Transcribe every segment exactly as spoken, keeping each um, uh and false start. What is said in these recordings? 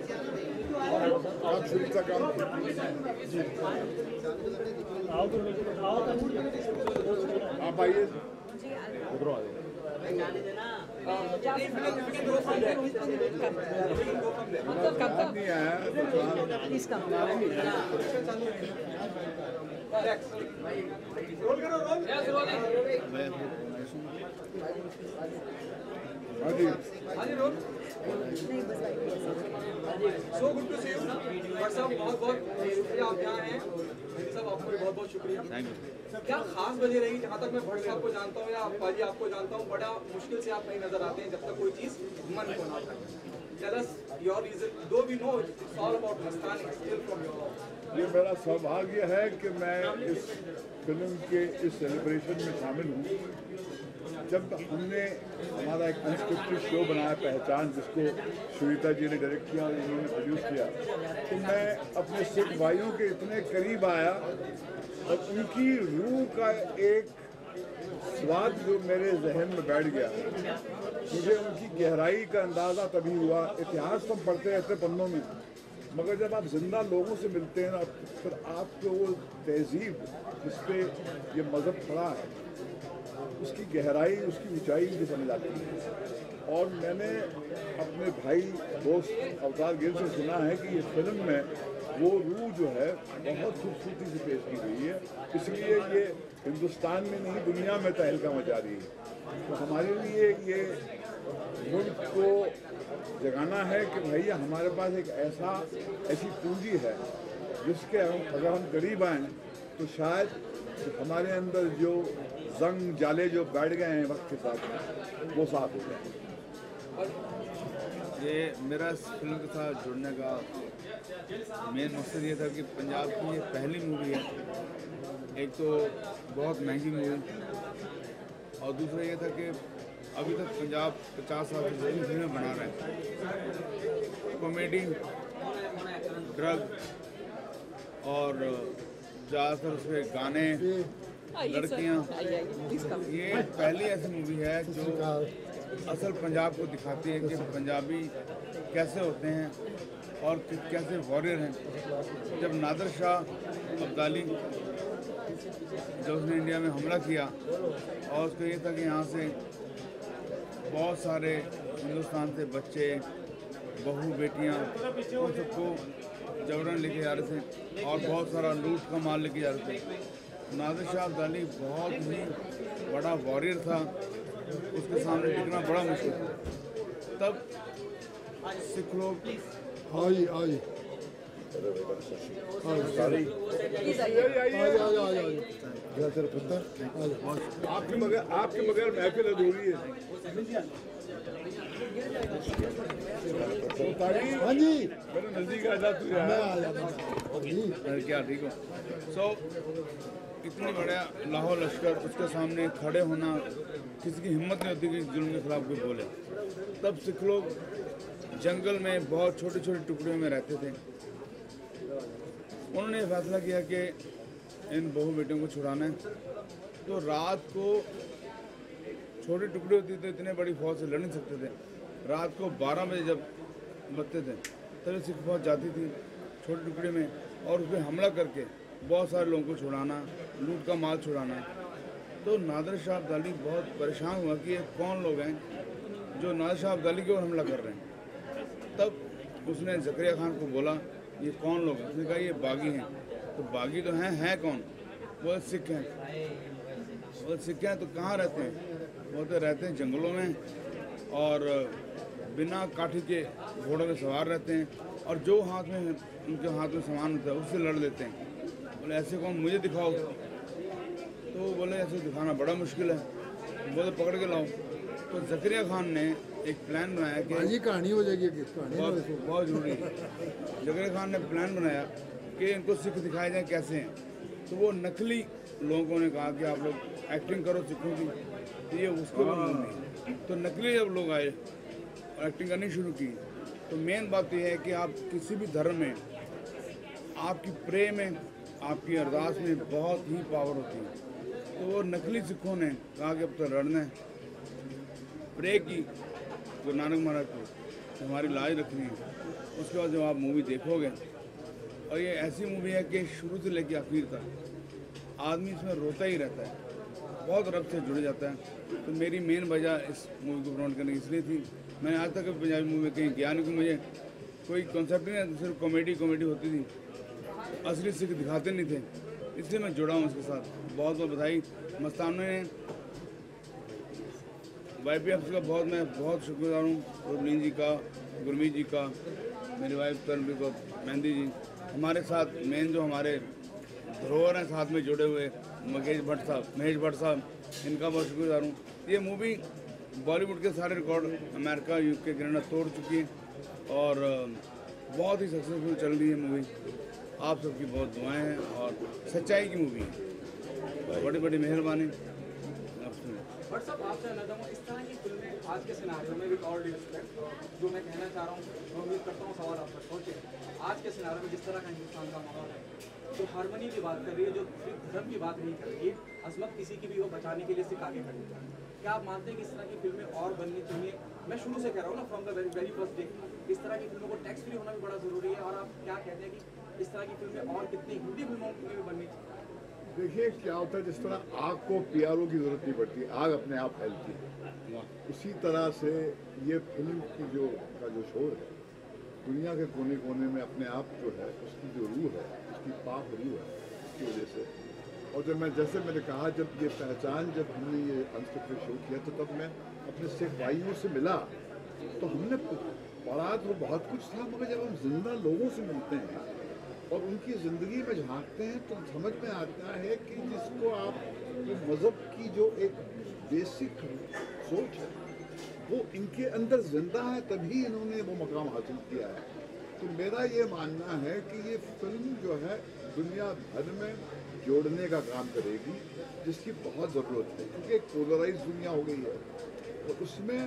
आप शुरू का काम आप आइए उधर आ so good to see you doctor साहब, बहुत बहुत शुक्रिया आप यहाँ हैं। सब आपको भी बहुत बहुत शुक्रिया। क्या खास वजह रही? जहाँ तक मैं भट्ट साहब को जानता हूँ या पाजी आपको जानता हूँ, बड़ा मुश्किल से आप नहीं नजर आते हैं जब तक कोई चीज़ मन को ना पाए। Tell us your reason. Though we know it's all about Mastani, still from your. ये मेरा सौभाग्य है कि मैं इस फिल्म के इस सेलिब्रेशन में शामिल हूँ। जब हमने हमारा एक अनस्क्रिप्टेड शो बनाया पहचान, जिसको श्वेता जी ने डायरेक्ट किया और उन्होंने प्रोड्यूस किया, तो मैं अपने सिख भाइयों के इतने करीब आया और उनकी रूह का एक स्वाद जो मेरे जहन में बैठ गया। मुझे उनकी गहराई का अंदाज़ा तभी हुआ। इतिहास तो हम पढ़ते रहते पन्नों में, मगर जब आप जिंदा लोगों से मिलते हैं ना, फिर आपको वो तहजीब जिस पे ये मज़हब खड़ा है, उसकी गहराई, उसकी ऊंचाई मुझे समझ आती है। और मैंने अपने भाई दोस्त अवतार गिल से सुना है कि ये फिल्म में वो रूह जो है बहुत खूबसूरती से पेश की गई है, इसलिए ये हिंदुस्तान में नहीं दुनिया में तहलका मचा रही है। तो हमारे लिए ये मुल्क को जगाना है कि भैया हमारे पास एक ऐसा ऐसी पूंजी है जिसके हम अगर हम करीब आएँ तो शायद हमारे अंदर जो जंग जाले जो बैठ गए हैं वक्त के साथ वो साफ हो जाए। ये मेरा इस फिल्म के साथ जुड़ने का मेन मकसद ये था कि पंजाब की ये पहली मूवी है, एक तो बहुत महंगी मूवी, और दूसरा ये था कि अभी तक पंजाब पचास साल से ज़्यादा फिल्में बना रहे हैं, कॉमेडी, ड्रग और ज़्यादातर उसके गाने, लड़कियाँ। ये पहली ऐसी मूवी है जो असल पंजाब को दिखाती है कि पंजाबी कैसे होते हैं और कैसे वॉरियर हैं। जब नादिर शाह अब्दाली जब उसने इंडिया में हमला किया और उसका ये था कि यहाँ से बहुत सारे हिंदुस्तान से बच्चे, बहू, बेटियाँ, उन सबको जबरन लेके जा रहे थे और बहुत सारा लूट का माल लेके जा रहे थे। नादिर शाह अब्दाली बहुत ही बड़ा वॉरियर था, उसके सामने टिकना बड़ा मुश्किल था। तब सिख लोग आई आई आपके बगैर आपके बगैर महफिल अधूरी है। हाँ जी, मेरे नजदीक आ जा, तू क्या ठीक हो। सो इतनी बड़ा लाहौर लश्कर, उसके सामने खड़े होना किसी की हिम्मत नहीं होती कि जुल्म के खिलाफ कोई बोले। तब सिख लोग जंगल में बहुत छोटे छोटे टुकड़ों में रहते थे। उन्होंने फैसला किया कि इन बहू बेटियों को छुड़ाना है, तो रात को छोटे टुकड़े होते थे, इतने बड़ी फौज से लड़ नहीं सकते थे। रात को बारह बजे जब बचते थे तभी सिख फौज जाती थी छोटे टुकड़े में और उस पर हमला करके बहुत सारे लोगों को छुड़ाना, लूट का माल छुड़ाना। तो नादिर शाह अब्दाली बहुत परेशान हुआ कि ये कौन लोग हैं जो नादिर शाह अब्दाली की ओर हमला कर रहे हैं। तब उसने ज़करिया खान को बोला, ये कौन लोग हैं? उसने कहा ये बागी हैं। तो बागी तो हैं हैं कौन? वो सिख हैं। वो सिख हैं तो कहाँ रहते हैं? वो तो रहते हैं जंगलों में और बिना काठी के घोड़ों में सवार रहते हैं और जो हाथ में उनके हाथ में सामान होता है उससे लड़ लेते हैं। बोले ऐसे कौन, मुझे दिखाओ। तो बोले ऐसे दिखाना बड़ा मुश्किल है, बोले पकड़ के लाओ। तो ज़करिया खान ने एक प्लान बनाया कि ये कहानी हो जाएगी, कहानी बहुत बहुत जरूरी है। ज़करिया खान ने प्लान बनाया कि इनको सिख दिखाए जाए कैसे हैं। तो वो नकली लोगों ने कहा कि आप लोग एक्टिंग करो सिखों की, तो ये उसको नहीं। तो नकली जब लोग आए और एक्टिंग करनी शुरू की, तो मेन बात यह है कि आप किसी भी धर्म में आपकी प्रे में, आपकी अरदास में बहुत ही पावर होती है। तो वो नकली सिखों ने कहा कि अब तो लड़ना है, प्रे की गुरु नानक महाराज को। हमारी लाज रखनी है। उसके बाद जब आप मूवी देखोगे, और ये ऐसी मूवी है कि शुरू से लेकर आखिर तक आदमी इसमें रोता ही रहता है, बहुत रब से जुड़ जाता है। तो मेरी मेन वजह इस मूवी को प्रमोट करने की इसलिए थी। मैंने आज तक पंजाबी मूवी में कहीं गया नहीं, कि मुझे कोई कॉन्सेप्ट नहीं, सिर्फ कॉमेडी कॉमेडी होती थी, असली सिख दिखाते नहीं थे, इसलिए मैं जुड़ा हूँ उसके साथ। बहुत बहुत बधाई मस्ताना ने, वाई पी एफ का बहुत मैं बहुत शुक्रगुजार हूँ, रुबलीन जी का, गुरमीत जी का, मेरी वाइफ तनवीर को, मेहंदी जी, हमारे साथ मेन जो हमारे धरोहर हैं साथ में जुड़े हुए, महेश भट्ट साहब महेश भट्ट साहब इनका बहुत शुक्रगुजार हूँ। ये मूवी बॉलीवुड के सारे रिकॉर्ड अमेरिका, यूके, कनाडा तोड़ चुकी है और बहुत ही सक्सेसफुल चल रही है मूवी। आप सबकी बहुत दुआएं हैं और सच्चाई की मूवी है, बड़ी बड़ी मेहरबानी। बट साहब आपसे कहना चाहूँगा, इस तरह की फिल्में आज के सिनारियों में विद ऑल रिस्पेक्ट, जो मैं कहना चाह रहा हूँ, मैं उम्मीद करता हूँ सवाल आप तक पहुँचे। आज के सिनारियों में जिस तरह का हिंदुस्तान का माहौल है, जो हारमोनी की बात कर रही है, जो धर्म की बात नहीं कर रही है, अजमत किसी की भी हो बचाने के लिए सिर्फ आगे खड़ी है, क्या आप मानते हैं कि इस तरह की फिल्में और बननी चाहिए? मैं शुरू से कह रहा हूँ ना, from the very very first day, इस तरह की फिल्मों को टैक्स फ्री होना भी बड़ा ज़रूरी है। और आप क्या कहते हैं कि इस तरह की फिल्में और कितनी हिंदी फिल्मों में भी बननी चाहिए? देखिए क्या होता है, जिस तरह आग को पी आर ओ की ज़रूरत नहीं पड़ती, आग अपने आप फैलती है, उसी तरह से ये फिल्म की जो का जो शोर है, दुनिया के कोने कोने में अपने आप जो है उसकी जो रूह है, उसकी पाक रूह है, उसकी वजह से। और जब मैं जैसे मैंने कहा, जब ये पहचान जब हमने ये अनस्क्रिप्टेड शो किया, तो तब मैं अपने सिख भाइयों से मिला, तो हमने पढ़ा तो बहुत कुछ था, मगर जब हम जिंदा लोगों से मिलते हैं और उनकी ज़िंदगी में झांकते हैं, तो समझ में आता है कि जिसको आप जो मज़हब की जो एक बेसिक सोच है वो इनके अंदर जिंदा है, तभी इन्होंने वो मकाम हासिल किया है। तो मेरा ये मानना है कि ये फिल्म जो है दुनिया भर में जोड़ने का काम करेगी, जिसकी बहुत ज़रूरत है, क्योंकि एक पोलराइज दुनिया हो गई है। और उसमें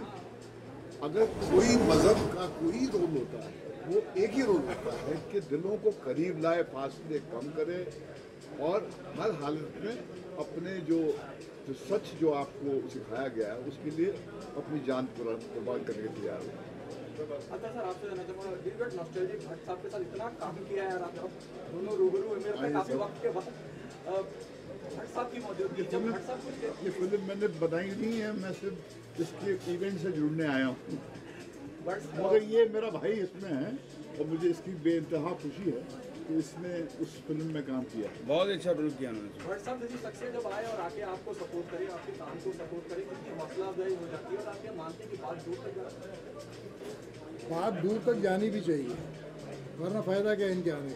अगर कोई मज़हब का कोई रोल होता है, वो एक ही रोल होता है कि दिलों को करीब लाए, फासले कम करे और हर हालत में अपने जो जो सच जो आपको सिखाया गया है उसके लिए अपनी जान कुर्बान करने के तैयार हो। अच्छा सर, आपसे जानना चाहूँगा, did you get nostalgic Bhatt साहब के साथ इतना काम किया है, आप दोनों रूबरू हुए मेरे पे काफ़ी वक्त के बाद, भट्ट साहब की मौजूदगी, जब भट्ट साहब कुछ ये फिल्म मैंने बनाई नहीं है, मैं सिर्फ इसके इवेंट से जुड़ने आया हूँ, मगर ये मेरा भाई इसमें है और मुझे इसकी बेइंतहा खुशी है कि इसने उस फिल्म में काम किया। बहुत अच्छा रोल किया उन्होंने। भट्ट साहब जैसी शख्सियत जब आए और आके आपको सपोर्ट करे, आपके काम को सपोर्ट करे, कितनी हौसला अफजाई हो जाती है और आप ये मानते हैं कि बात दूर तक जाती है? बात दूर तक जानी भी चाहिए, वरना फ़ायदा क्या इनके आने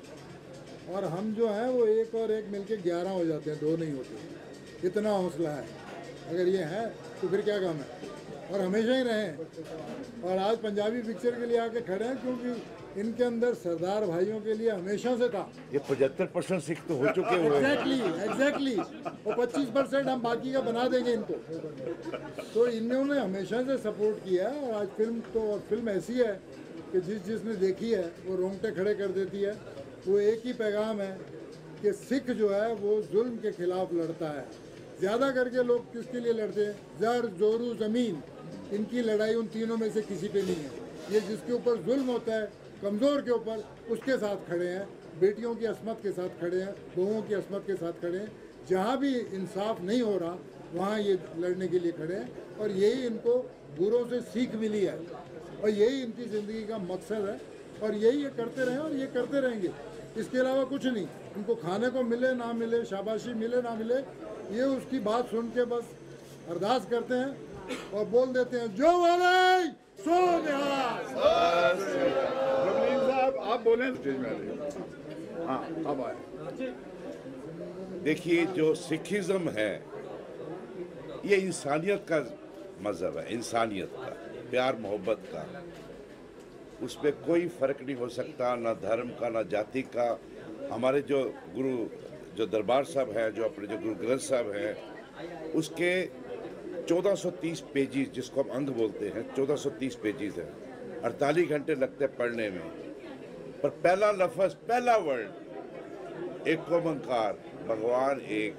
का। और हम जो हैं वो एक और एक मिलके ग्यारह हो जाते हैं, दो नहीं होते। इतना हौसला है, अगर ये है तो फिर क्या काम है, और हमेशा ही रहें। और आज पंजाबी पिक्चर के लिए आके खड़े हैं, क्योंकि इनके अंदर सरदार भाइयों के लिए हमेशा से था। ये पचहत्तर परसेंट सिख तो हो चुके हुए हैं। एग्जैक्टली एग्जैक्टली और पच्चीस परसेंट हम बाकी का बना देंगे इनको। तो इन्होंने हमेशा से सपोर्ट किया है। और आज फिल्म तो और फिल्म ऐसी है कि जिस जिसने देखी है वो रोंगटे खड़े कर देती है। वो एक ही पैगाम है कि सिख जो है वो जुल्म के खिलाफ लड़ता है। ज़्यादा करके लोग किसके लिए लड़ते हैं? जर जोरू ज़मीन, इनकी लड़ाई उन तीनों में से किसी पे नहीं है। ये जिसके ऊपर जुल्म होता है, कमज़ोर के ऊपर, उसके साथ खड़े हैं। बेटियों की असमत के साथ खड़े हैं, बहुओं की असमत के साथ खड़े हैं। जहाँ भी इंसाफ नहीं हो रहा वहाँ ये लड़ने के लिए खड़े हैं। और यही इनको बुरों से सीख मिली है और यही इनकी ज़िंदगी का मकसद है। और यही ये करते रहें और ये करते रहेंगे, इसके अलावा कुछ नहीं। इनको खाने को मिले ना मिले, शाबाशी मिले ना मिले, ये उसकी बात सुन के बस अरदास करते हैं और बोल देते हैं, जो बोले सो निहाल। रवलीन साहब आप बोलें स्टेज में आ जाइए। हाँ अब आए। देखिए, जो सिखिज़्म है ये इंसानियत का मज़हब है, इंसानियत का, प्यार मोहब्बत का। उस पर कोई फ़र्क नहीं हो सकता, ना धर्म का ना जाति का। हमारे जो गुरु जो दरबार साहब हैं, जो अपने जो गुरु ग्रंथ साहब हैं, उसके चौदह सौ तीस पेजेस, जिसको हम अंग बोलते हैं, चौदह सौ तीस पेजेस हैं। अड़तालीस घंटे लगते हैं पढ़ने में। पर पहला लफ्ज़, पहला वर्ड एक ओंकार, भगवान एक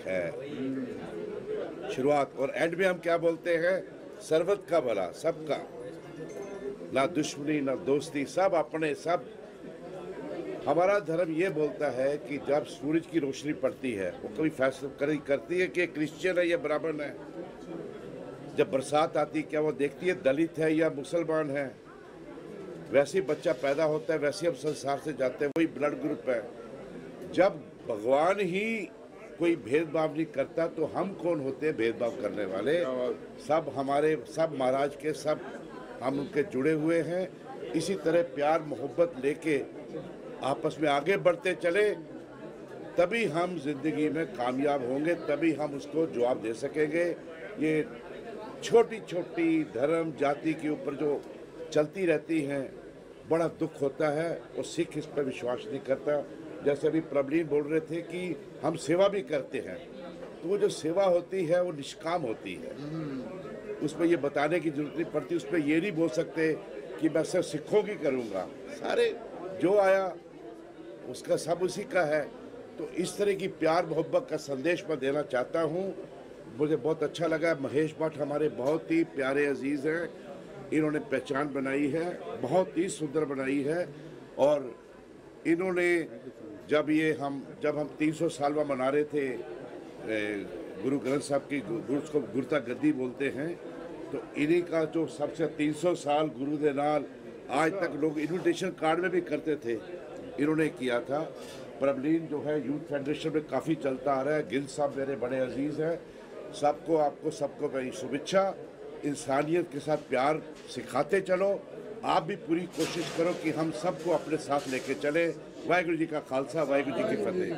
है। शुरुआत और एंड में हम क्या बोलते हैं? सर्वत का भला, सबका। ना दुश्मनी ना दोस्ती, सब अपने सब। हमारा धर्म ये बोलता है कि जब सूरज की रोशनी पड़ती है वो कभी फैसला करी करती है कि क्रिश्चियन है या ब्राह्मण है। जब बरसात आती क्या वो देखती है दलित है या मुसलमान है। वैसे ही बच्चा पैदा होता है, वैसे हम संसार से जाते हैं, वही ब्लड ग्रुप है। जब भगवान ही कोई भेदभाव नहीं करता तो हम कौन होते हैं भेदभाव करने वाले। सब हमारे सब महाराज के, सब हम उनके जुड़े हुए हैं। इसी तरह प्यार मोहब्बत लेके आपस में आगे बढ़ते चले, तभी हम जिंदगी में कामयाब होंगे, तभी हम उसको जवाब दे सकेंगे। ये छोटी छोटी धर्म जाति के ऊपर जो चलती रहती हैं, बड़ा दुख होता है। और सिख इस पर विश्वास नहीं करता। जैसे अभी प्रबलीन बोल रहे थे कि हम सेवा भी करते हैं, तो वो जो सेवा होती है वो निष्काम होती है, उसमें ये बताने की जरूरत नहीं पड़ती। उसमें ये नहीं बोल सकते कि मैं सिर्फ सिखों की करूँगा, सारे जो आया उसका सब उसी का है। तो इस तरह की प्यार मोहब्बत का संदेश मैं देना चाहता हूँ। मुझे बहुत अच्छा लगा। महेश भट्ट हमारे बहुत ही प्यारे अजीज़ हैं, इन्होंने पहचान बनाई है, बहुत ही सुंदर बनाई है। और इन्होंने जब ये हम जब हम तीन सौ सालवा मना रहे थे गुरु ग्रंथ साहब की, गुरु को गुरता गद्दी बोलते हैं, तो इन्हीं का जो सबसे तीन सौ साल गुरु दे नाल आज तक लोग इन्विटेशन कार्ड में भी करते थे, इन्होंने किया था। प्रबलीन जो है यूथ फेडरेशन में काफ़ी चलता आ रहा है। गिल साहब मेरे बड़े अजीज़ हैं। सबको आपको सबको मेरी शुभेच्छा। इंसानियत के साथ प्यार सिखाते चलो। आप भी पूरी कोशिश करो कि हम सबको अपने साथ लेके चले। वाहिगुरु जी का खालसा, वाहिगुरु जी की फतेह।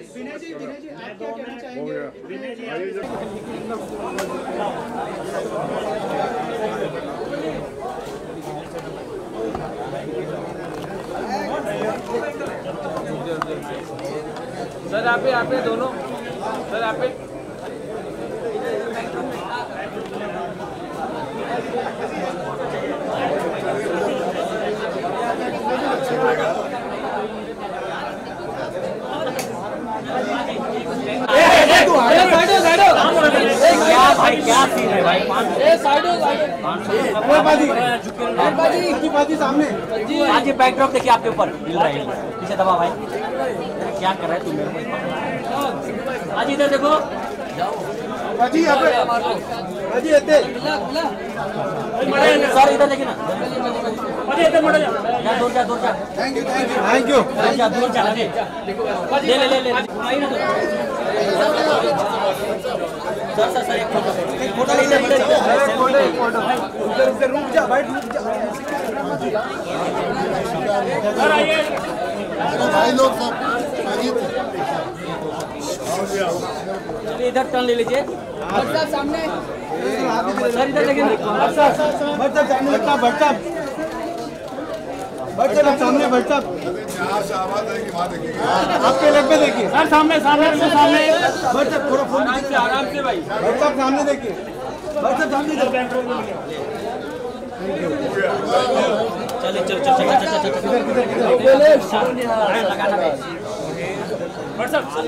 हो गया। सर आप आप दोनों सर आप भाई क्या सीन है भाई? सामने आज ये बैकड्रॉप देखिए आपके ऊपर मिल रहा है, पीछे दबा भाई, क्या कर रहा है तुम मेरे को? आज इधर देखो अजी अजी सर, इधर देखिए ना, दूर जा दूर जा। थैंक यू थैंक यू दूर जा दूर जा, ले ले ले ले सर सर सर एक फोटो एक फोटो इधर इधर उधर उधर रुक जा भाई, रुक जा सर आइए भाई लोग सब चलिए इधर टर्न ले लीजिए साहब सामने सर, इधर देखिए ना साहब सामने भट्ट साहब सामने भट्ट साहब यहाँ से आवाज आएगी वहाँ देखिए। आपके लेग पे देखिए सर, सामने सामने सामने भट्ट साहब थोड़ा फोन आराम से आराम से भाई, भट्ट साहब सामने देखिए, भट्ट साहब सामने चलिए चल चल चल चल चल लगाना है भट्ट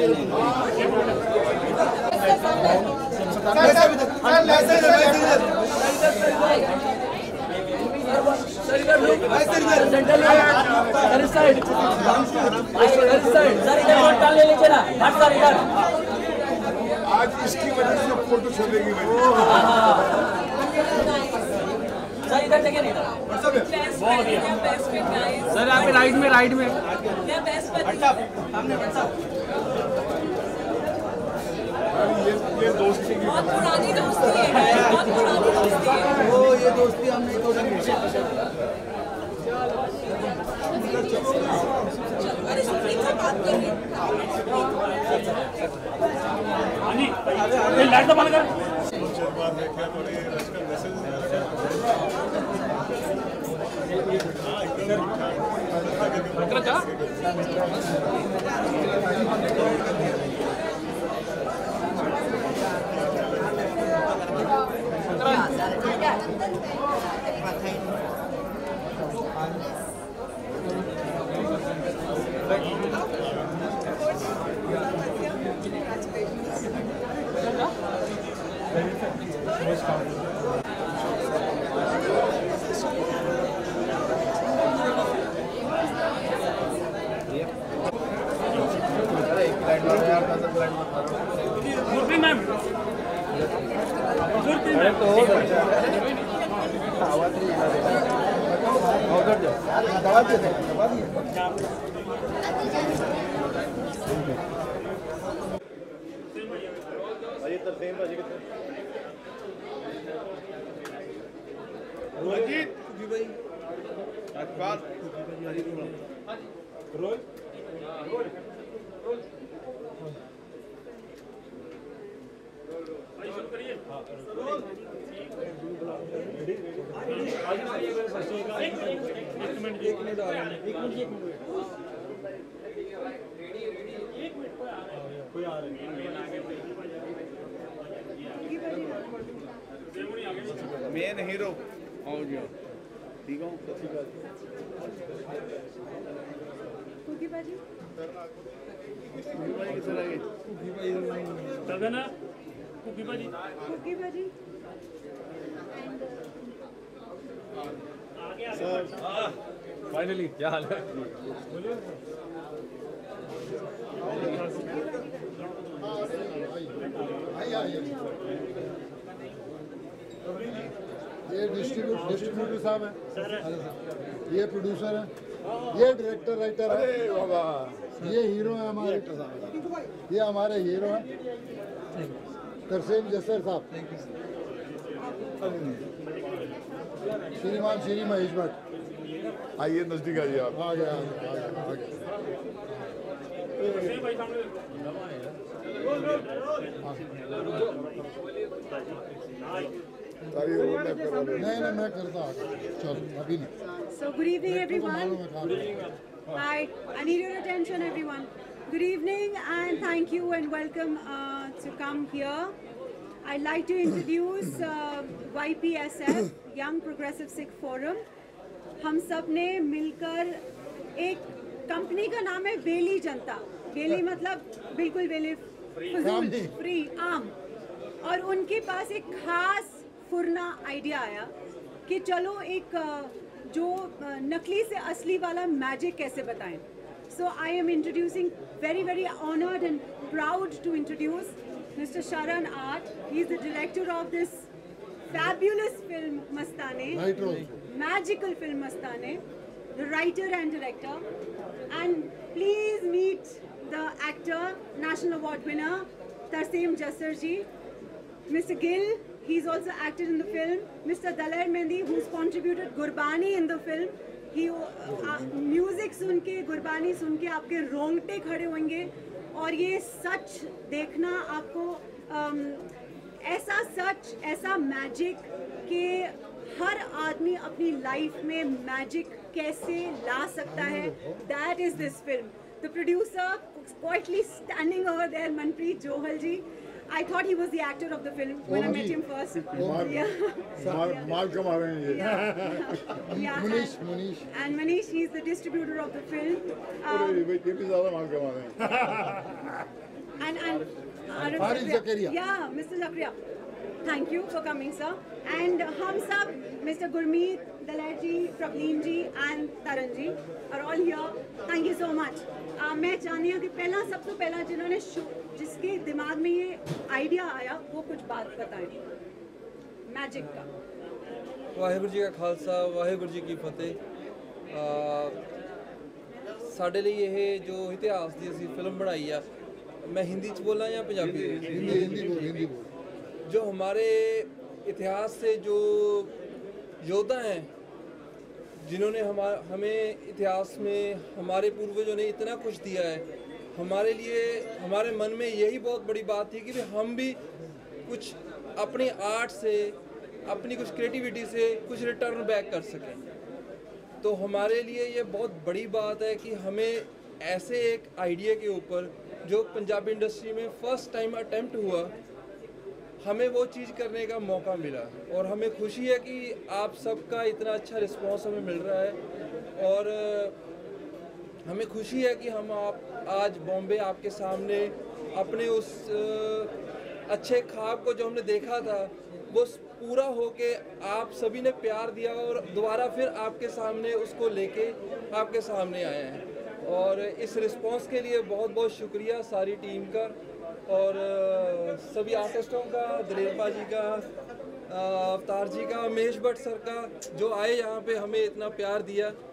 ले लीजिए ना भट्ट सर इधर। आज इसकी वजह से फोटो चलेगी भाई। सर इधर देखिए नहीं सर आप राइट में राइट में ये ये दोस्ती की बहुत पुरानी दोस्ती है, बहुत पुरानी दोस्ती है। वो ये दोस्ती हमने अरे सुप्रीम से बात करिए। लाइट तो बंद कर। मेन हीरो आओ जी ठीक हो फाइनली क्या हाल है? ये डिस्ट्रीब्यूट डिस्ट्रीब्यूटर साहब हैं, ये प्रोड्यूसर हैं, ये डायरेक्टर राइटर है, ये हीरो है हमारे, ये हमारे हीरो हैं तरसेम जसर साहब, श्रीमान श्री महेश भट्ट। आइए नजदीक आइए आप। आ गया आ गया आ गया नहीं नहीं मैं करता चलो अभी नहीं। So good evening everyone. Hi, I need your attention everyone. Good evening and thank you and welcome uh, to come here. I'd like to introduce uh, Y P S F, Young Progressive Sikh Forum. हम सब ने मिलकर एक company का नाम है वेली जनता। वेली मतलब बिल्कुल वेली फजूल फ्री आम। और उनके पास एक खास फुरना आइडिया आया कि चलो एक जो नकली से असली वाला मैजिक कैसे बताएं। So I am introducing very very honoured and proud to introduce mister Sharan Art. He is the director of this fabulous film Mastane, magical film Mastane, the writer and director. And please meet the actor, National Award winner, Tarseem Jasser ji. Mister Gill, he's also acted in the film. Mister Daler Mehndi, who's contributed Gurbani in the film. He uh, music सुन के गुरबानी सुन के आपके रोंगटे खड़े होंगे और ये सच देखना आपको um, ऐसा सच ऐसा मैजिक कि हर आदमी अपनी लाइफ में मैजिक कैसे ला सकता है। That is this film. The producer quietly standing over there, Manpreet Johal ji. I thought he was the actor of the film when I met him first. Yeah. माल कमा रहे हैं ये। Yeah. Manish, Manish. And Manish, he is the distributor of the film. ये भी ज़्यादा माल कमा रहे हैं। And and Farid Zakaria. Yeah, Mister Zakaria. Thank you for coming, sir. And हम सब Mister Gurmeet, Daler ji, Prableen ji, and Taran ji are all here. Thank you so much. uh, मैं चाहती हूँ कि पहला सबसे पहला जिन्होंने जिसके दिमाग में ये आइडिया आया वो कुछ बात बताएं मैजिक का। वाहिगुरु जी का खालसा, वाहिगुरु जी की फतेह। ਸਾਡੇ ਲਈ ਇਹ ਜੋ ਇਤਿਹਾਸ ਦੀ ਅਸੀਂ ਫਿਲਮ ਬਣਾਈ ਆ, मैं हिंदी च बोला या पंजाबी? हिंदी हिंदी बोल हिंदी बोल। जो हमारे इतिहास से जो योद्धा हैं जिन्होंने हमारा हमें इतिहास में हमारे पूर्वजों ने इतना कुछ दिया है, हमारे लिए हमारे मन में यही बहुत बड़ी बात थी कि हम भी कुछ अपनी आर्ट से अपनी कुछ क्रिएटिविटी से कुछ रिटर्न बैक कर सकें। तो हमारे लिए ये बहुत बड़ी बात है कि हमें ऐसे एक आइडिया के ऊपर जो पंजाबी इंडस्ट्री में फर्स्ट टाइम अटेम्प्ट हुआ, हमें वो चीज़ करने का मौका मिला और हमें खुशी है कि आप सबका इतना अच्छा रिस्पांस हमें मिल रहा है। और हमें खुशी है कि हम आप आज बॉम्बे आपके सामने अपने उस अच्छे ख्वाब को जो हमने देखा था वो पूरा होके आप सभी ने प्यार दिया और दोबारा फिर आपके सामने उसको लेके आपके सामने आए हैं। और इस रिस्पांस के लिए बहुत बहुत शुक्रिया सारी टीम का और सभी आर्टिस्टों का, दलेर बाजी का, अवतार जी का, महेश भट्ट सर का, जो आए यहाँ पे हमें इतना प्यार दिया।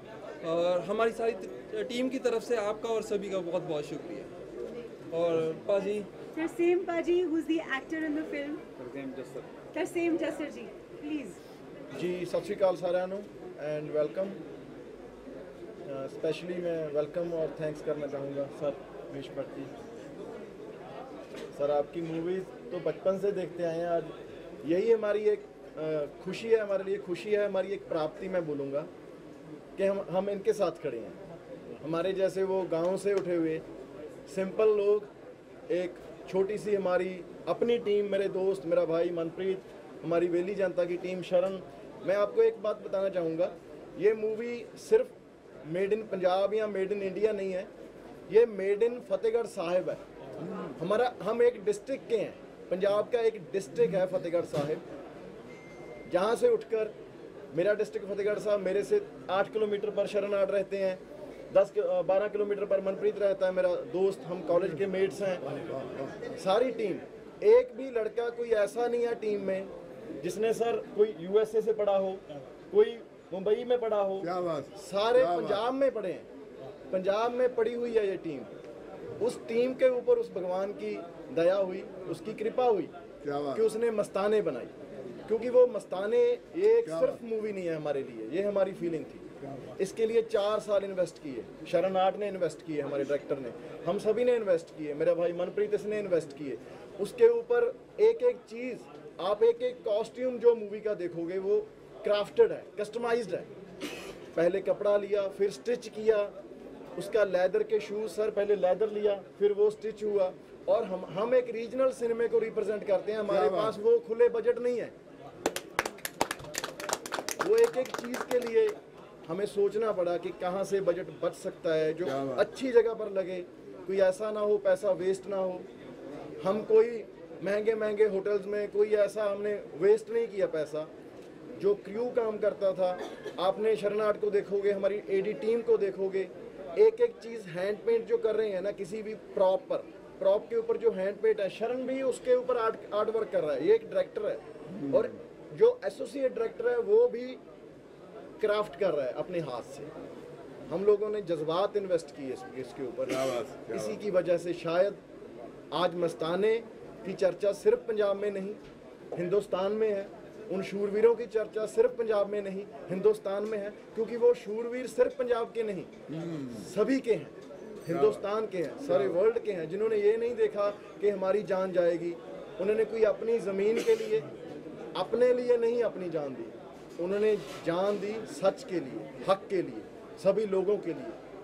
और हमारी सारी टीम की तरफ से आपका और सभी का बहुत बहुत शुक्रिया। और पाजी Tarseem Paji, who's the actor in the film. Tarseem Jasser ji, please. जी सत श्री अकाल साਰਿਆਂ ਨੂੰ एंड वेलकम। स्पेशली मैं वेलकम और थैंक्स करना चाहूँगा सर विश भट्ट जी। सर आपकी मूवीज़ तो बचपन से देखते आए हैं, आज यही हमारी एक अ, खुशी है, हमारे लिए खुशी है, हमारी एक प्राप्ति मैं बोलूँगा कि हम हम इनके साथ खड़े हैं। हमारे जैसे वो गांव से उठे हुए सिंपल लोग, एक छोटी सी हमारी अपनी टीम, मेरे दोस्त, मेरा भाई मनप्रीत, हमारी वेली जनता की टीम, शरण। मैं आपको एक बात बताना चाहूँगा, ये मूवी सिर्फ मेड इन पंजाब या मेड इन इंडिया नहीं है, ये मेड इन फतेहगढ़ साहिब है। हमारा हम एक डिस्ट्रिक्ट के हैं, पंजाब का एक डिस्ट्रिक्ट है फतेहगढ़ साहिब, जहाँ से उठकर मेरा डिस्ट्रिक्ट फतेहगढ़ साहब, मेरे से आठ किलोमीटर पर शरण आठ रहते हैं, दस बारह किलोमीटर पर मनप्रीत रहता है मेरा दोस्त, हम कॉलेज के मेट्स हैं। सारी टीम, एक भी लड़का कोई ऐसा नहीं है टीम में जिसने सर कोई यूएसए से पढ़ा हो, कोई मुंबई में पढ़ा हो, सारे पंजाब में पढ़े हैं, पंजाब में पढ़ी हुई है ये टीम। उस टीम के ऊपर उस भगवान की दया हुई, उसकी कृपा हुई कि उसने मस्ताने बनाई, क्योंकि वो मस्ताने ये एक सिर्फ मूवी नहीं है हमारे लिए, ये हमारी फीलिंग थी। इसके लिए चार साल इन्वेस्ट किए, शरण आठ ने इन्वेस्ट किए, हमारे डायरेक्टर ने, हम सभी ने इन्वेस्ट किए, मेरा भाई मनप्रीत इसने इन्वेस्ट किए। उसके ऊपर एक एक चीज़, आप एक एक कॉस्ट्यूम जो मूवी का देखोगे वो क्राफ्टेड है, कस्टमाइज्ड है। पहले कपड़ा लिया, फिर स्टिच किया, उसका लेदर के शूज, सर पहले लेदर लिया, फिर वो स्टिच हुआ। और हम हम एक रीजनल सिनेमा को रिप्रेजेंट करते हैं, हमारे पास वो खुले बजट नहीं है। वो एक एक चीज़ के लिए हमें सोचना पड़ा कि कहाँ से बजट बच सकता है जो अच्छी जगह पर लगे, कोई ऐसा ना हो पैसा वेस्ट ना हो। हम कोई महंगे महंगे होटल्स में कोई ऐसा हमने वेस्ट नहीं किया पैसा। जो क्रू काम करता था, आपने शरणार्थ को देखोगे, हमारी एडी टीम को देखोगे, एक एक चीज़ हैंड पेंट जो कर रहे हैं ना, किसी भी प्रॉप पर, प्रॉप के ऊपर जो हैंड पेंट है, शरण भी उसके ऊपर आर्ट आर्ट वर्क कर रहा है। ये एक डायरेक्टर है और जो एसोसिएट डायरेक्टर है वो भी क्राफ्ट कर रहा है अपने हाथ से। हम लोगों ने जज्बात इन्वेस्ट किए इस, इसके ऊपर। इसी की वजह से शायद आज मस्ताने की चर्चा सिर्फ पंजाब में नहीं, हिंदुस्तान में है। उन शूरवीरों की चर्चा सिर्फ पंजाब में नहीं, हिंदुस्तान में है, क्योंकि वो शूरवीर सिर्फ पंजाब के नहीं, सभी के हैं, हिंदुस्तान के हैं, सारे वर्ल्ड के हैं, जिन्होंने ये नहीं देखा कि हमारी जान जाएगी। उन्होंने कोई अपनी ज़मीन के लिए, अपने लिए नहीं अपनी जान दी, उन्होंने जान दी सच के लिए, हक के लिए, सभी लोगों के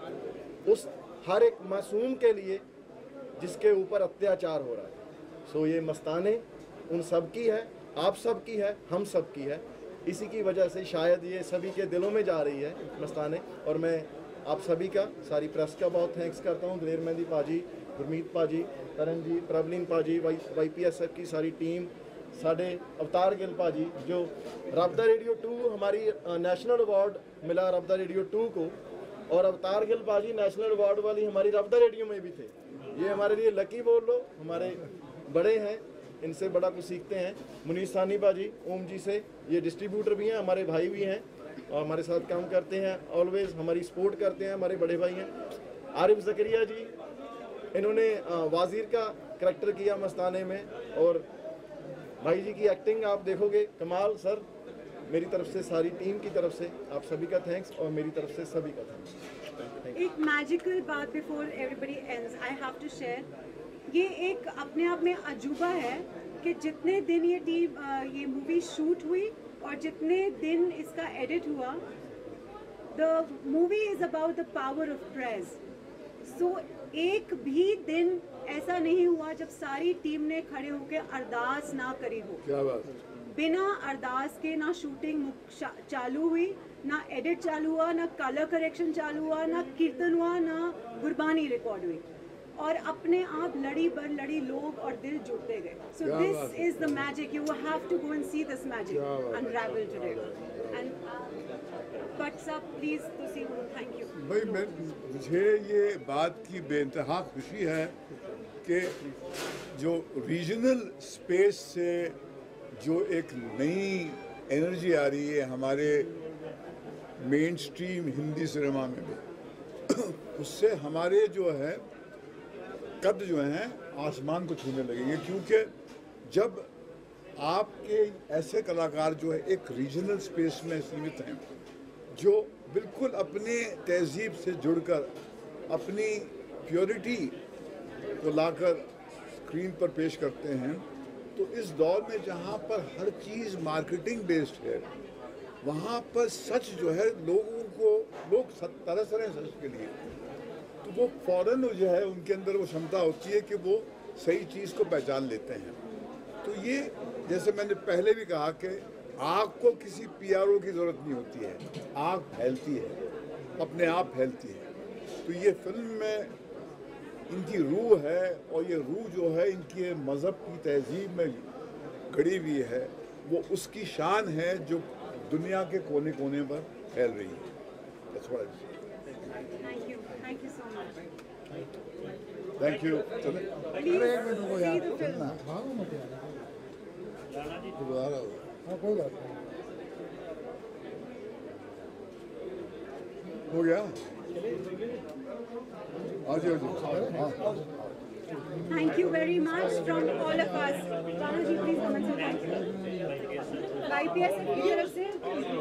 लिए, उस हर एक मासूम के लिए जिसके ऊपर अत्याचार हो रहा है। सो ये मस्ताने उन सब की है, आप सब की है, हम सब की है। इसी की वजह से शायद ये सभी के दिलों में जा रही है मस्ताने। और मैं आप सभी का, सारी प्रेस का बहुत थैंक्स करता हूँ, दिलेर मेहंदी पाजी, गुरमीत पाजी, तरन जी, प्रबलीन पाजी, Y Y P S F की सारी टीम, साढ़े अवतार गिल पाजी, जो रब्दा रेडियो टू, हमारी नेशनल अवार्ड मिला रब्दा रेडियो टू को, और अवतार गिल पाजी नेशनल अवार्ड वाली हमारी रब्दा रेडियो में भी थे। ये हमारे लिए लकी बोल लो, हमारे बड़े हैं, इनसे बड़ा कुछ सीखते हैं। मुनीस सानी बाजी ओम जी से, ये डिस्ट्रीब्यूटर भी हैं, हमारे भाई भी हैं और हमारे साथ काम करते हैं, ऑलवेज हमारी सपोर्ट करते हैं, हमारे बड़े भाई हैं। आरिफ जकरिया जी, इन्होंने वाजीर का करैक्टर किया मस्ताने में, और भाई जी की एक्टिंग आप देखोगे कमाल। सर मेरी तरफ से, सारी टीम की तरफ से आप सभी का थैंक्स, और मेरी तरफ से सभी का थैंक्स। एक मैजिकल बात before everybody ends I have to share, ये एक अपने आप में अजूबा है कि जितने दिन ये टीम ये मूवी शूट हुई और जितने दिन इसका एडिट हुआ, the movie is about the power of praise. So एक भी दिन ऐसा नहीं हुआ जब सारी टीम ने खड़े होकर अरदास ना करी हो। क्या बात। बिना अरदास के ना शूटिंग चालू हुई, ना एडिट चालू हुआ, ना कलर करेक्शन चालू हुआ, ना कीर्तन हुआ, ना गुरबानी रिकॉर्ड हुई, और अपने आप लड़ी बर लड़ी लोग और दिल जुड़ते गए। So this is the magic, you have to go and see this magic unravel today. And but सब प्लीज तुसी थैंक यू भाई। मैं मुझे ये बात की बेइंतहा खुशी है कि जो रीजनल स्पेस से जो एक नई एनर्जी आ रही है हमारे मेन स्ट्रीम हिंदी सिनेमा में भी, उससे हमारे जो है कद जो हैं आसमान को छूने लगेंगे। क्योंकि जब आपके ऐसे कलाकार जो है एक रीजनल स्पेस में सीमित हैं, जो बिल्कुल अपने तहजीब से जुड़कर अपनी प्योरिटी को लाकर स्क्रीन पर पेश करते हैं, तो इस दौर में जहाँ पर हर चीज़ मार्केटिंग बेस्ड है, वहाँ पर सच जो है लोगों को लोग तरस रहे हैं सच के लिए, तो वो फौरन जो है उनके अंदर वो क्षमता होती है कि वो सही चीज़ को पहचान लेते हैं। तो ये जैसे मैंने पहले भी कहा कि आग को किसी पीआरओ की ज़रूरत नहीं होती है, आग फैलती है, अपने आप फैलती है। तो ये फिल्म में इनकी रूह है, और ये रूह जो है इनके मज़हब की तहजीब में गड़ी हुई है, वो उसकी शान है जो दुनिया के कोने कोने पर फैल रही है। That's what I'm saying. Thank you. Thank you so much. Thank you. Please see the film. हाँ कोई बात नहीं। हो गया? आज आज हाँ। Thank you very much from all of us. Rana ji, please come and say thank you. Y P S की तरफ से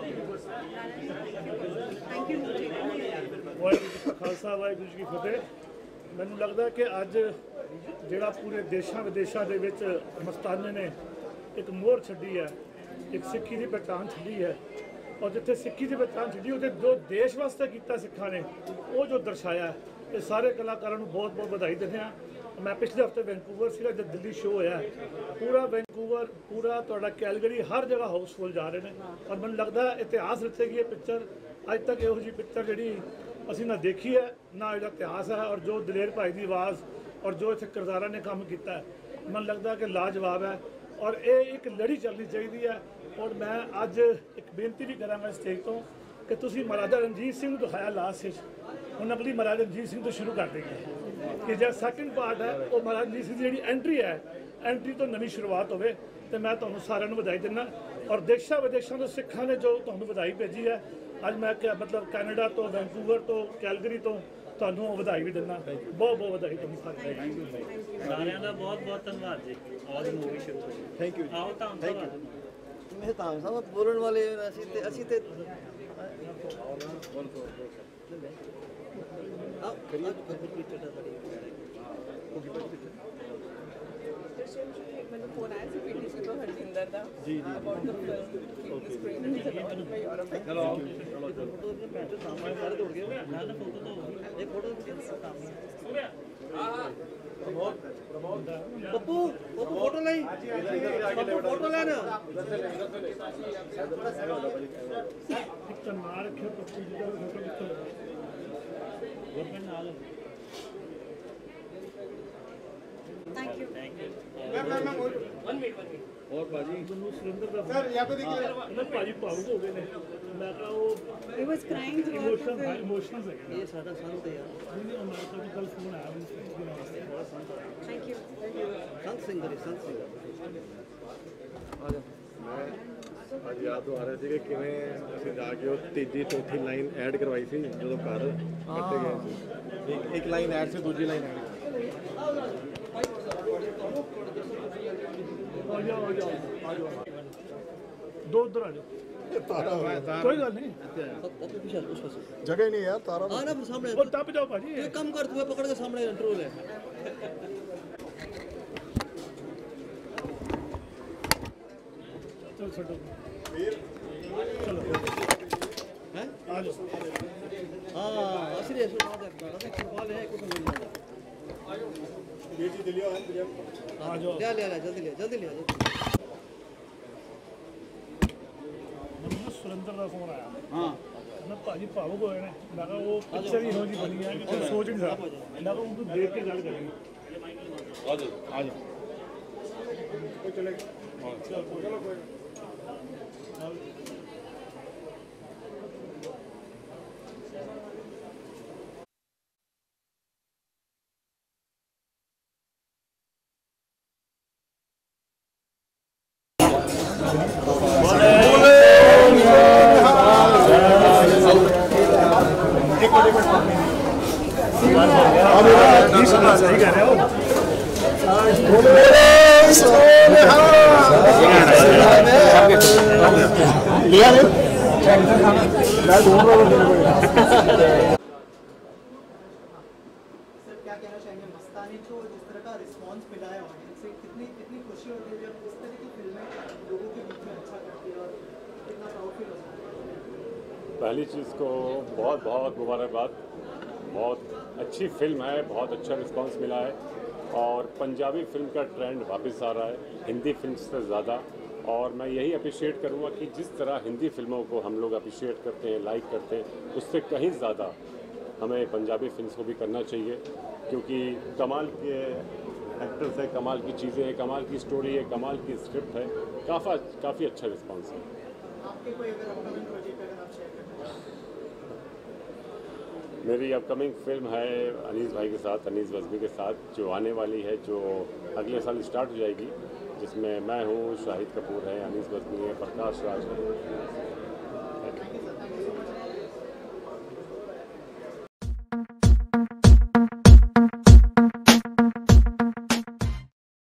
thank you. ਵਾਹਿਗੁਰੂ ਜੀ ਖਾਲਸਾ ਵਾਹਿਗੁਰੂ ਜੀ ਕੀ ਫਤਿਹ। ਮੈਨੂੰ ਲੱਗਦਾ ਕਿ ਅੱਜ ਜਿਹੜਾ ਪੂਰੇ ਦੇਸ਼ਾਂ ਵਿਦੇਸ਼ਾਂ ਦੇ ਵਿੱਚ ਮਸਤਾਨੇ ਨੇ ਇੱਕ ਮੋਹਰ ਛੱਡੀ ਹੈ, ਇੱਕ ਸਿੱਖੀ ਦੀ ਪਹਿਚਾਣ ਛੱਡੀ ਹੈ, ਔਰ ਜਿੱਥੇ ਸਿੱਖੀ ਦੀ ਪਹਿਚਾਣ ਛੱਡੀ ਉਹਦੇ ਜੋ ਦੇਸ਼ ਵਾਸਤੇ ਕੀਤਾ ਸਿੱਖਾਂ ਨੇ ਉਹ ਜੋ ਦਰਸਾਇਆ, ਇਹ ਸਾਰੇ ਕਲਾਕਾਰਾਂ ਨੂੰ ਬਹੁਤ ਬਹੁਤ ਵਧਾਈ ਦਿੰਦੇ ਹਾਂ। मैं पिछले हफ्ते वैंकूवर सीगा जब दिल्ली शो होया, पूरा वैंकूवर पूरा तुहाडा कैलगरी हर जगह हाउसफुल जा रहे हैं, और मैं लगता इतिहास रचेगी ये पिक्चर। अज तक इहो जी पिक्चर जी असी ना देखी है ना इसका इतिहास है, और जो दलेर भाई की आवाज़ और जो इतने किरदारा ने काम किया है मैं लगता कि लाजवाब है, और ये एक लड़ी चलनी चाहिए है। और मैं अज एक बेनती भी कराँगा स्टेज तो कि तुसी महाराजा रणजीत सिंह दिखाया लास्ट, हम अगली महाराजा रणजीत सिंह तो शुरू कर देंगे कि जो सैकेंड पार्ट है वो महाराज रणजीत सिंह की जी एंट्री है, एंट्री तो नवी शुरुआत होवे। तो मैं तुहानू सारिਆਂ ਨੂੰ ਵਧਾਈ ਦਿੰਦਾ, और देशों विदेशों के सिखा ने जो तुहानू ਵਧਾਈ भेजी है अज मैं क्या मतलब कैनेडा तो वैंकूवर तो कैलगरी तो तुहानू ਵਧਾਈ भी दिना। बहुत बहुत ਵਧਾਈ तुहानू सारिਆਂ ਸਾਰਿਆਂ ਦਾ ਬਹੁਤ ਬਹੁਤ ਧੰਨਵਾਦ ਜੀ। ਆਲ ਮੂਵੀ ਸ਼ੁਰੂ ਹੋਈ। थैंक यू ਆਓ ਤਾਂ ਧੰਨਵਾਦ। मैं ताम साहब बोलने वाले ਅਸੀਂ ਤੇ ਅਸੀਂ ਤੇ ਮੈਨੂੰ ਫੋਨ ਆਇਆ ਸੀ ਪੀਟੀਸੀ ਤੋਂ ਹਰਜਿੰਦਰ ਦਾ ਜੀ ਜੀ ਅਬਾਊਟ ਦ ਫਿਲਮ ਦੀ screening is about my Europe. ਚਲੋ ਚਲੋ ਫੋਟੋ ਦੇ ਪੈਂਟ ਸਾਹਮਣੇ ਸਾਰੇ ਦੌੜ ਗਏ ਨਾ ਨਾ ਫੋਟੋ ਤੋਂ ਇਹ ਫੋਟੋ ਹੋ ਗਿਆ। ਹਾਂ ਹਾਂ ਪ੍ਰਮੋਦ ਪ੍ਰਮੋਦ ਪੱਪੂ ਪੱਪੂ ਫੋਟੋ ਲਈ ਪੱਪੂ ਫੋਟੋ ਲੈਣਾ ਇੱਕ ਨਾ ਰੱਖਿਓ ਪੱਪੂ ਜੀ ਦਾ ਫੋਟੋ ਕਿੱਥੇ ਗਵਰਨਮੈਂਟ ਨਾਲ। Thank you. और भाजी सुरेंद्र का सर यहाँ पे देखिए ना भाजी भावुक हो गए ने मैं कहा वो He was crying throughout the emotion film. Emotional है ये सादा संत है यार, नहीं अमेरिका की कल फोन आया मुझसे। Thank you. संत सिंगर है, संत सिंगर। ਮੈਂ ਅੱਜ ਯਾਦ ਆ ਰਿਹਾ ਸੀ ਕਿ ਕਿਵੇਂ ਅਸੀਂ ਜਾ ਕੇ ਉਹ ਤੀਜੀ ਚੌਥੀ ਲਾਈਨ ਐਡ ਕਰਵਾਈ ਸੀ ਜਦੋਂ ਘਰ ਕੱਟੇ ਗਏ ਸੀ। ਇੱਕ ਇੱਕ ਲਾਈਨ ਐਡ ਸੀ, ਦੂਜੀ ਲਾਈਨ ਐਡ आ जाओ आ जाओ आ जाओ दो उधर आ जाओ कोई गल नहीं जगह नहीं है यार तारा आ ना सामने वो टप जाओ भाजी ये कम कर तू पकड़ के सामने कंट्रोल है। चल छोड़ो चलो हैं आ जाओ। हां असली है सुना दे अरे फुटबॉल है कुछ मिल जाएगा। ये जी दिलिया है दिलिया आ जाओ ले ले ले जल्दी ले जल्दी ले ਮੈਨੂੰ ਸੁਰਿੰਦਰ ਦਾ ਫੋਨ ਆਇਆ। ਹਾਂ ਮੈਂ ਭਾਜੀ ਭਾਵੁਕ ਹੋਏ ਨੇ, ਮੈਂ ਕਿਹਾ ਉਹ ਪਿਕਚਰ ਹੀ ਇਹੋ ਜਿਹੀ ਬਣੀ ਹੈ ਕਿ ਤੁਸੀਂ ਸੋਚ ਨਹੀਂ ਸਕਦਾ। ਮੈਂ ਕਿਹਾ ਉਹਨੂੰ ਦੇਖ ਕੇ ਗੱਲ ਕਰਾਂਗੇ। आ जाओ आ जाओ चले चलो कोई सही कह रहे हो। लिया रे क्या कहना चाहेंगे मस्तानी को जिस तरह का रिस्पांस मिला है ऑडियंस से, कितनी कितनी खुशी होती है जब इस तरह की फिल्में लोगों के बीच में अच्छा करती है और कितना प्राउड फील होता है? पहली चीज़ को बहुत बहुत मुबारकबाद, बहुत अच्छी फिल्म है, बहुत अच्छा रिस्पांस मिला है और पंजाबी फिल्म का ट्रेंड वापस आ रहा है हिंदी फिल्म से ज़्यादा। और मैं यही अप्रिशिएट करूँगा कि जिस तरह हिंदी फिल्मों को हम लोग अप्रिशिएट करते हैं, लाइक करते हैं, उससे कहीं ज़्यादा हमें पंजाबी फिल्म्स को भी करना चाहिए, क्योंकि कमाल के एक्टर्स है, कमाल की चीज़ें हैं, कमाल की स्टोरी है, कमाल की स्क्रिप्ट है, काफ़ा काफ़ी अच्छा रिस्पांस है। आपके कोई अगर अपकमिंग प्रोजेक्ट अगर आप शेयर करना चाहें? मेरी अपकमिंग फिल्म है अनीस भाई के साथ, अनीस वज़मी के साथ, जो आने वाली है, जो अगले साल स्टार्ट हो जाएगी, जिसमें मैं हूँ, शाहिद कपूर है, अनीस वज़मी है, प्रकाश राज है।